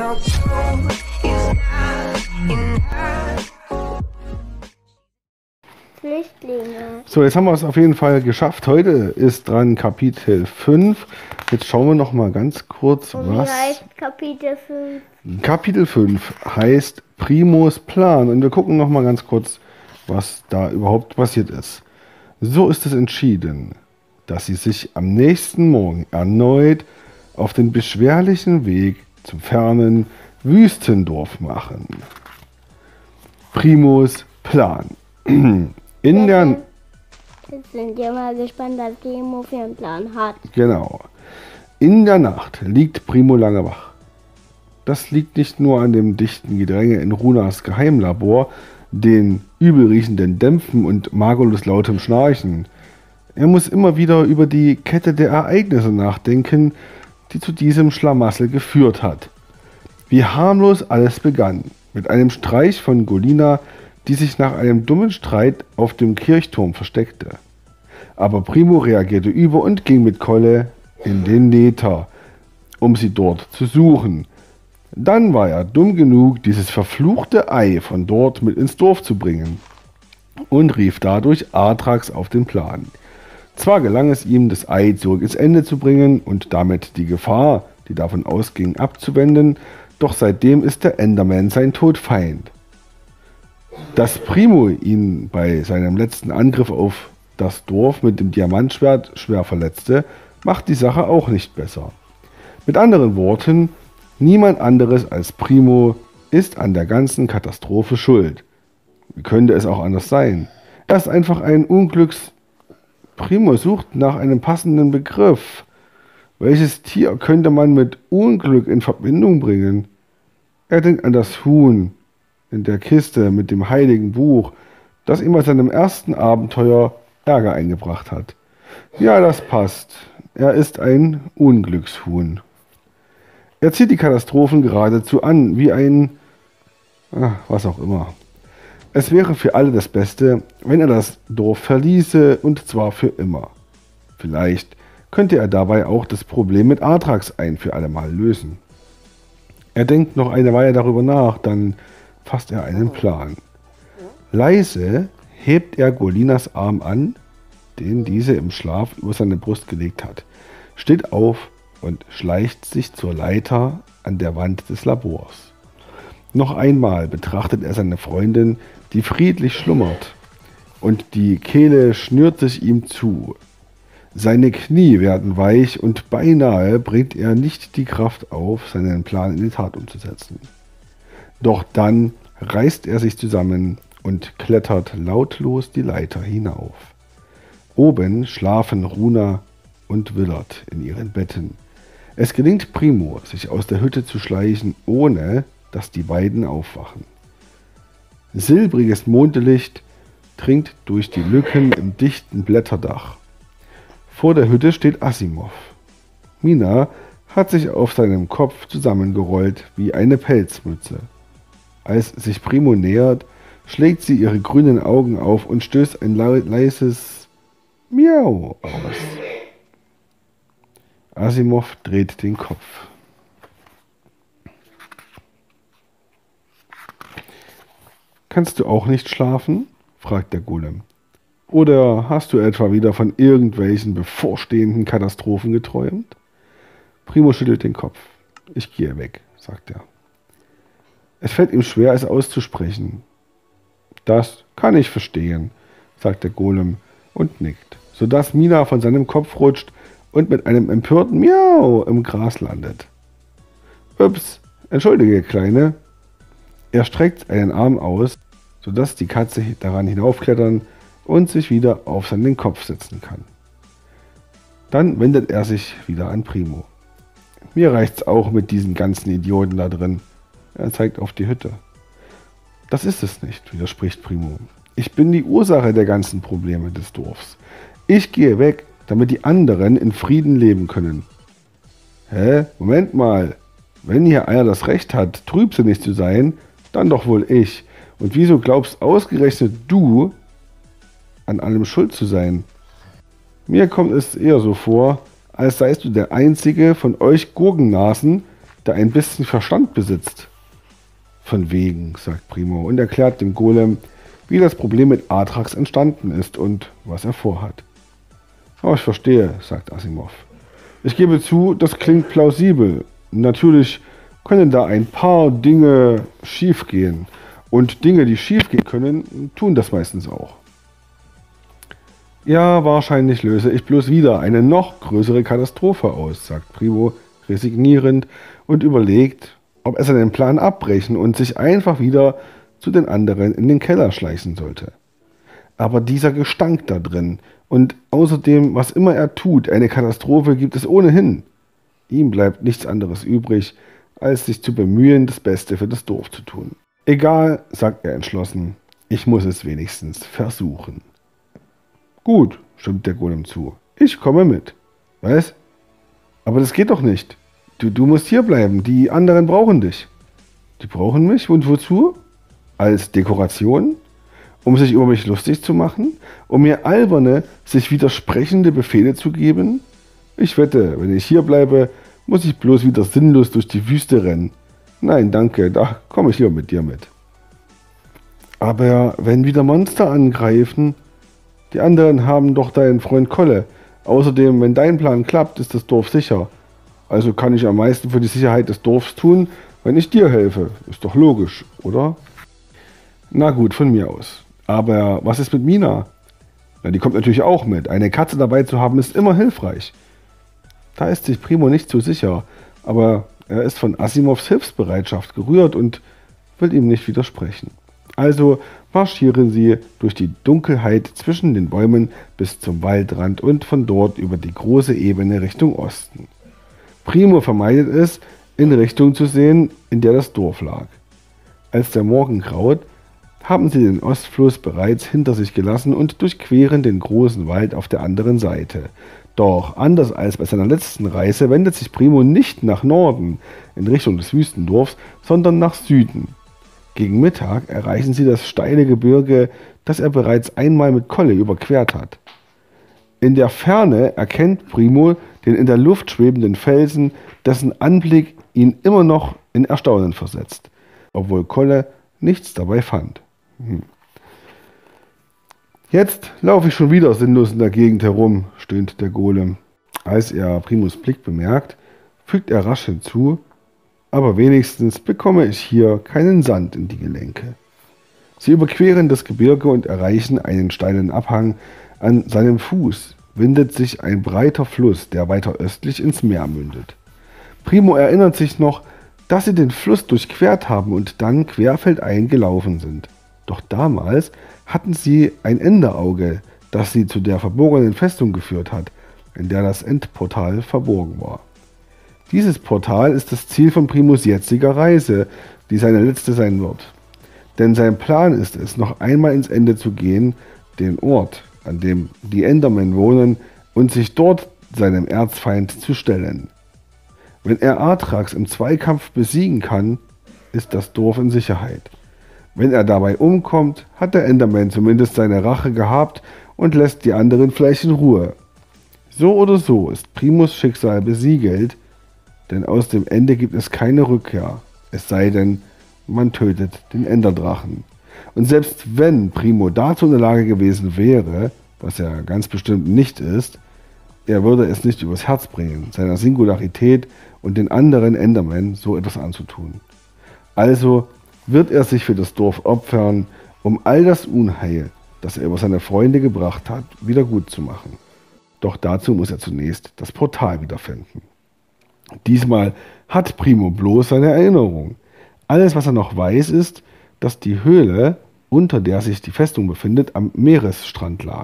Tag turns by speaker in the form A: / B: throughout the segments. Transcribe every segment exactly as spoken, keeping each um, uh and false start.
A: Flüchtlinge.
B: So, jetzt haben wir es auf jeden Fall geschafft. Heute ist dran Kapitel fünf. Jetzt schauen wir noch mal ganz kurz,
A: Und wie
B: was...
A: heißt Kapitel fünf?
B: Kapitel fünf heißt Primos Plan. Und wir gucken noch mal ganz kurz, was da überhaupt passiert ist. So ist es entschieden, dass sie sich am nächsten Morgen erneut auf den beschwerlichen Weg zum fernen Wüstendorf machen. Primos Plan. In der...
A: Jetzt sind wir mal gespannt, was Primo für einen Plan hat.
B: Genau. In der Nacht liegt Primo lange wach. Das liegt nicht nur an dem dichten Gedränge in Runas Geheimlabor, den übelriechenden Dämpfen und Margolus lautem Schnarchen. Er muss immer wieder über die Kette der Ereignisse nachdenken, die zu diesem Schlamassel geführt hat. Wie harmlos alles begann, mit einem Streich von Golina, die sich nach einem dummen Streit auf dem Kirchturm versteckte. Aber Primo reagierte über und ging mit Kolle in den Nether, um sie dort zu suchen. Dann war er dumm genug, dieses verfluchte Ei von dort mit ins Dorf zu bringen und rief dadurch Arthrax auf den Plan. Zwar gelang es ihm, das Ei zurück ins Ende zu bringen und damit die Gefahr, die davon ausging, abzuwenden, doch seitdem ist der Enderman sein Todfeind. Dass Primo ihn bei seinem letzten Angriff auf das Dorf mit dem Diamantschwert schwer verletzte, macht die Sache auch nicht besser. Mit anderen Worten, niemand anderes als Primo ist an der ganzen Katastrophe schuld. Wie könnte es auch anders sein? Er ist einfach ein Unglücks... Primo sucht nach einem passenden Begriff. Welches Tier könnte man mit Unglück in Verbindung bringen? Er denkt an das Huhn in der Kiste mit dem heiligen Buch, das ihm bei seinem ersten Abenteuer Ärger eingebracht hat. Ja, das passt. Er ist ein Unglückshuhn. Er zieht die Katastrophen geradezu an, wie ein... Ach, was auch immer. Es wäre für alle das Beste, wenn er das Dorf verließe, und zwar für immer. Vielleicht könnte er dabei auch das Problem mit Arthrax ein für alle Mal lösen. Er denkt noch eine Weile darüber nach, dann fasst er einen Plan. Leise hebt er Golinas Arm an, den diese im Schlaf über seine Brust gelegt hat, steht auf und schleicht sich zur Leiter an der Wand des Labors. Noch einmal betrachtet er seine Freundin, die friedlich schlummert, und die Kehle schnürt sich ihm zu. Seine Knie werden weich und beinahe bringt er nicht die Kraft auf, seinen Plan in die Tat umzusetzen. Doch dann reißt er sich zusammen und klettert lautlos die Leiter hinauf. Oben schlafen Runa und Willard in ihren Betten. Es gelingt Primo, sich aus der Hütte zu schleichen, ohne dass die beiden aufwachen. Silbriges Mondlicht dringt durch die Lücken im dichten Blätterdach. Vor der Hütte steht Asimov. Mina hat sich auf seinem Kopf zusammengerollt wie eine Pelzmütze. Als sich Primo nähert, schlägt sie ihre grünen Augen auf und stößt ein leises Miau aus. Asimov dreht den Kopf. »Kannst du auch nicht schlafen?« fragt der Golem. »Oder hast du etwa wieder von irgendwelchen bevorstehenden Katastrophen geträumt?« Primo schüttelt den Kopf. »Ich gehe weg«, sagt er. Es fällt ihm schwer, es auszusprechen. »Das kann ich verstehen«, sagt der Golem und nickt, sodass Mina von seinem Kopf rutscht und mit einem empörten Miau im Gras landet. »Ups, entschuldige, Kleine.« Er streckt einen Arm aus, sodass die Katze daran hinaufklettern und sich wieder auf seinen Kopf setzen kann. Dann wendet er sich wieder an Primo. »Mir reicht's auch mit diesen ganzen Idioten da drin.« Er zeigt auf die Hütte. »Das ist es nicht«, widerspricht Primo. »Ich bin die Ursache der ganzen Probleme des Dorfs. Ich gehe weg, damit die anderen in Frieden leben können.« »Hä? Moment mal. Wenn hier einer das Recht hat, trübsinnig zu sein, dann doch wohl ich. Und wieso glaubst ausgerechnet du, an allem schuld zu sein? Mir kommt es eher so vor, als seist du der einzige von euch Gurkennasen, der ein bisschen Verstand besitzt. Von wegen, sagt Primo und erklärt dem Golem, wie das Problem mit Atrax entstanden ist und was er vorhat. Oh, ich verstehe, sagt Asimov. Ich gebe zu, das klingt plausibel. Natürlich können da ein paar Dinge schiefgehen. Und Dinge, die schiefgehen können, tun das meistens auch. Ja, wahrscheinlich löse ich bloß wieder eine noch größere Katastrophe aus, sagt Primo resignierend und überlegt, ob er seinen Plan abbrechen und sich einfach wieder zu den anderen in den Keller schleichen sollte. Aber dieser Gestank da drin und außerdem, was immer er tut, eine Katastrophe gibt es ohnehin. Ihm bleibt nichts anderes übrig, als sich zu bemühen, das Beste für das Dorf zu tun. Egal, sagt er entschlossen, ich muss es wenigstens versuchen. Gut, stimmt der Golem zu. Ich komme mit. Was? Aber das geht doch nicht. Du, du musst hier bleiben. Die anderen brauchen dich. Die brauchen mich? Und wozu? Als Dekoration? Um sich über mich lustig zu machen? Um mir alberne, sich widersprechende Befehle zu geben? Ich wette, wenn ich hier bleibe, muss ich bloß wieder sinnlos durch die Wüste rennen. Nein, danke, da komme ich lieber mit dir mit. Aber wenn wieder Monster angreifen, die anderen haben doch deinen Freund Kolle. Außerdem, wenn dein Plan klappt, ist das Dorf sicher. Also kann ich am meisten für die Sicherheit des Dorfs tun, wenn ich dir helfe. Ist doch logisch, oder? Na gut, von mir aus. Aber was ist mit Mina? Na, die kommt natürlich auch mit. Eine Katze dabei zu haben, ist immer hilfreich. Da ist sich Primo nicht so sicher, aber er ist von Asimovs Hilfsbereitschaft gerührt und will ihm nicht widersprechen. Also marschieren sie durch die Dunkelheit zwischen den Bäumen bis zum Waldrand und von dort über die große Ebene Richtung Osten. Primo vermeidet es, in Richtung zu sehen, in der das Dorf lag. Als der Morgen graut, haben sie den Ostfluss bereits hinter sich gelassen und durchqueren den großen Wald auf der anderen Seite. Doch anders als bei seiner letzten Reise wendet sich Primo nicht nach Norden, in Richtung des Wüstendorfs, sondern nach Süden. Gegen Mittag erreichen sie das steile Gebirge, das er bereits einmal mit Kolle überquert hat. In der Ferne erkennt Primo den in der Luft schwebenden Felsen, dessen Anblick ihn immer noch in Erstaunen versetzt, obwohl Kolle nichts dabei fand. Hm. Jetzt laufe ich schon wieder sinnlos in der Gegend herum, stöhnt der Golem. Als er Primos Blick bemerkt, fügt er rasch hinzu, aber wenigstens bekomme ich hier keinen Sand in die Gelenke. Sie überqueren das Gebirge und erreichen einen steilen Abhang. An seinem Fuß windet sich ein breiter Fluss, der weiter östlich ins Meer mündet. Primo erinnert sich noch, dass sie den Fluss durchquert haben und dann querfeldein gelaufen sind. Doch damals hatten sie ein Enderauge, das sie zu der verborgenen Festung geführt hat, in der das Endportal verborgen war. Dieses Portal ist das Ziel von Primos jetziger Reise, die seine letzte sein wird. Denn sein Plan ist es, noch einmal ins Ende zu gehen, den Ort, an dem die Endermen wohnen, und sich dort seinem Erzfeind zu stellen. Wenn er Atrax im Zweikampf besiegen kann, ist das Dorf in Sicherheit. Wenn er dabei umkommt, hat der Enderman zumindest seine Rache gehabt und lässt die anderen vielleicht in Ruhe. So oder so ist Primos Schicksal besiegelt, denn aus dem Ende gibt es keine Rückkehr, es sei denn, man tötet den Enderdrachen. Und selbst wenn Primo dazu in der Lage gewesen wäre, was er ganz bestimmt nicht ist, er würde es nicht übers Herz bringen, seiner Singularität und den anderen Endermen so etwas anzutun. Also wird er sich für das Dorf opfern, um all das Unheil, das er über seine Freunde gebracht hat, wieder gut zu machen. Doch dazu muss er zunächst das Portal wiederfinden. Diesmal hat Primo bloß seine Erinnerung. Alles, was er noch weiß, ist, dass die Höhle, unter der sich die Festung befindet, am Meeresstrand lag.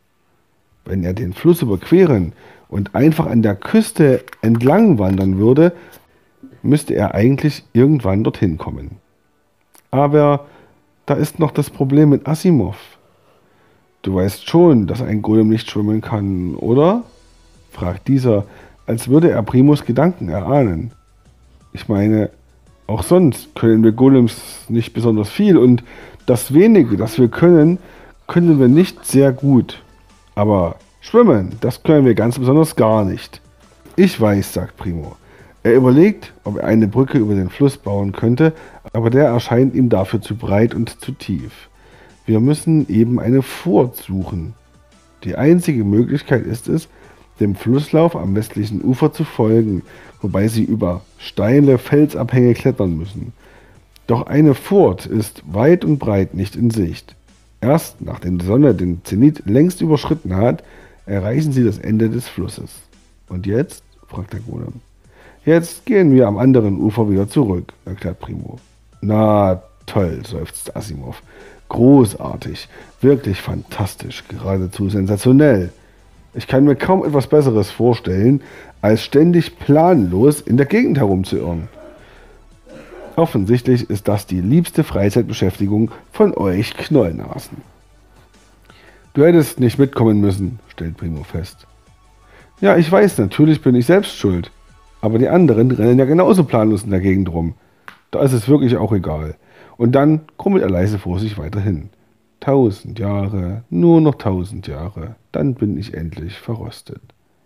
B: Wenn er den Fluss überqueren und einfach an der Küste entlang wandern würde, müsste er eigentlich irgendwann dorthin kommen. Aber da ist noch das Problem mit Asimov. Du weißt schon, dass ein Golem nicht schwimmen kann, oder? Fragt dieser, als würde er Primos Gedanken erahnen. Ich meine, auch sonst können wir Golems nicht besonders viel und das wenige, das wir können, können wir nicht sehr gut. Aber schwimmen, das können wir ganz besonders gar nicht. Ich weiß, sagt Primo. Er überlegt, ob er eine Brücke über den Fluss bauen könnte, aber der erscheint ihm dafür zu breit und zu tief. Wir müssen eben eine Furt suchen. Die einzige Möglichkeit ist es, dem Flusslauf am westlichen Ufer zu folgen, wobei sie über steile Felsabhänge klettern müssen. Doch eine Furt ist weit und breit nicht in Sicht. Erst nachdem die Sonne den Zenit längst überschritten hat, erreichen sie das Ende des Flusses. Und jetzt? Fragt der Golem. Jetzt gehen wir am anderen Ufer wieder zurück, erklärt Primo. Na toll, seufzt Asimov. Großartig, wirklich fantastisch, geradezu sensationell. Ich kann mir kaum etwas Besseres vorstellen, als ständig planlos in der Gegend herumzuirren. Offensichtlich ist das die liebste Freizeitbeschäftigung von euch Knollnasen. Du hättest nicht mitkommen müssen, stellt Primo fest. Ja, ich weiß, natürlich bin ich selbst schuld. Aber die anderen rennen ja genauso planlos in der Gegend rum. Da ist es wirklich auch egal. Und dann krummelt er leise vor sich weiterhin. Tausend Jahre, nur noch tausend Jahre, dann bin ich endlich verrostet.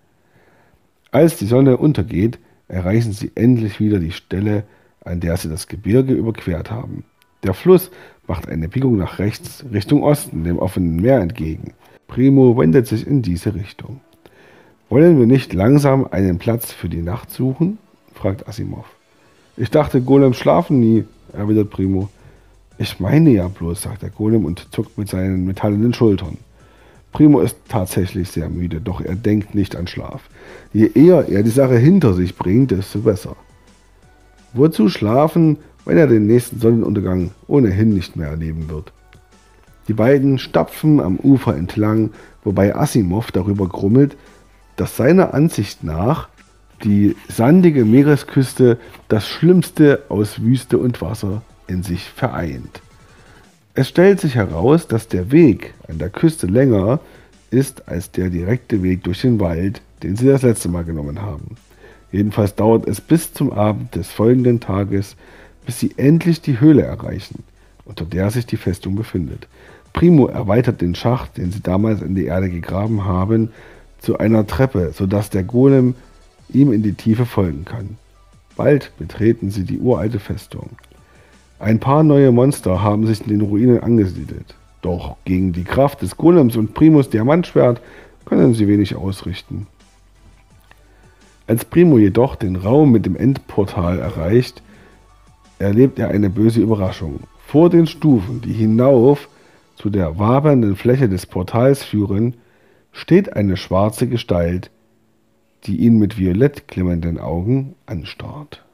B: Als die Sonne untergeht, erreichen sie endlich wieder die Stelle, an der sie das Gebirge überquert haben. Der Fluss macht eine Biegung nach rechts, Richtung Osten, dem offenen Meer entgegen. Primo wendet sich in diese Richtung. Wollen wir nicht langsam einen Platz für die Nacht suchen? Fragt Asimov. Ich dachte, Golems schlafen nie, erwidert Primo. Ich meine ja bloß, sagt der Golem und zuckt mit seinen metallenen Schultern. Primo ist tatsächlich sehr müde, doch er denkt nicht an Schlaf. Je eher er die Sache hinter sich bringt, desto besser. Wozu schlafen, wenn er den nächsten Sonnenuntergang ohnehin nicht mehr erleben wird? Die beiden stapfen am Ufer entlang, wobei Asimov darüber grummelt, dass seiner Ansicht nach die sandige Meeresküste das Schlimmste aus Wüste und Wasser in sich vereint. Es stellt sich heraus, dass der Weg an der Küste länger ist als der direkte Weg durch den Wald, den sie das letzte Mal genommen haben. Jedenfalls dauert es bis zum Abend des folgenden Tages, bis sie endlich die Höhle erreichen, unter der sich die Festung befindet. Primo erweitert den Schacht, den sie damals in die Erde gegraben haben, zu einer Treppe, sodass der Golem ihm in die Tiefe folgen kann. Bald betreten sie die uralte Festung. Ein paar neue Monster haben sich in den Ruinen angesiedelt. Doch gegen die Kraft des Golems und Primos Diamantschwert können sie wenig ausrichten. Als Primo jedoch den Raum mit dem Endportal erreicht, erlebt er eine böse Überraschung. Vor den Stufen, die hinauf zu der wabernden Fläche des Portals führen, steht eine schwarze Gestalt, die ihn mit violett glimmenden Augen anstarrt.